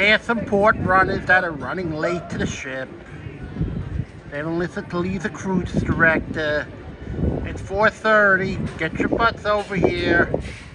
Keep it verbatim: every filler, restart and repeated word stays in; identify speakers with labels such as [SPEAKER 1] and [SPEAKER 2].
[SPEAKER 1] Here's some port runners that are running late to the ship. They don't listen to Lee's a cruise director. It's four thirty. Get your butts over here.